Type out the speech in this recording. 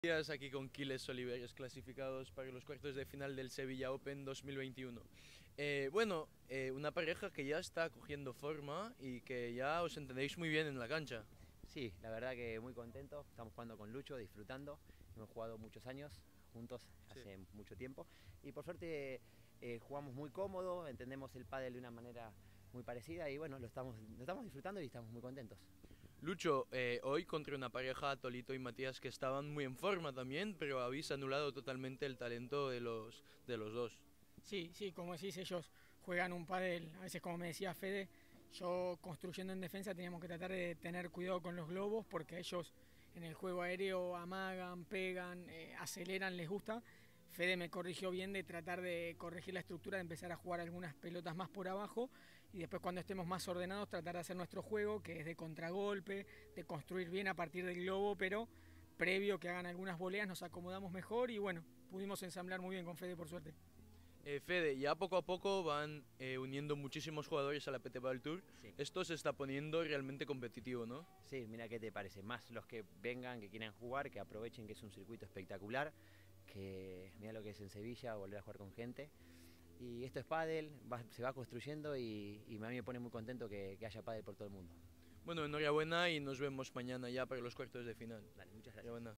Días aquí con Quiles Oliveres, clasificados para los cuartos de final del Sevilla Open 2021. Una pareja que ya está cogiendo forma y que ya os entendéis muy bien en la cancha. Sí, la verdad que muy contento. Estamos jugando con Lucho, disfrutando. Hemos jugado muchos años juntos, Sí. hace mucho tiempo. Y por suerte jugamos muy cómodo, entendemos el pádel de una manera muy parecida y bueno, lo estamos disfrutando y estamos muy contentos. Lucho, hoy contra una pareja, Tolito y Matías, que estaban muy en forma también, pero habéis anulado totalmente el talento de los dos. Sí, sí, como decís, ellos juegan un pádel, a veces como me decía Fede, yo construyendo en defensa teníamos que tratar de tener cuidado con los globos porque ellos en el juego aéreo amagan, pegan, aceleran, les gusta. Fede me corrigió bien de tratar de corregir la estructura, de empezar a jugar algunas pelotas más por abajo y después cuando estemos más ordenados tratar de hacer nuestro juego, que es de contragolpe, de construir bien a partir del globo, pero previo que hagan algunas voleas nos acomodamos mejor y bueno, pudimos ensamblar muy bien con Fede por suerte. Fede, ya poco a poco van uniendo muchísimos jugadores a la PT Padel Tour. Sí. Esto se está poniendo realmente competitivo, ¿no? Sí, mira qué te parece. Más los que vengan, que quieran jugar, que aprovechen que es un circuito espectacular, que mira lo que es en Sevilla, volver a jugar con gente. Y esto es pádel, se va construyendo y a mí me pone muy contento que haya pádel por todo el mundo. Bueno, enhorabuena y nos vemos mañana ya para los cuartos de final. Dale, muchas gracias. Enhorabuena.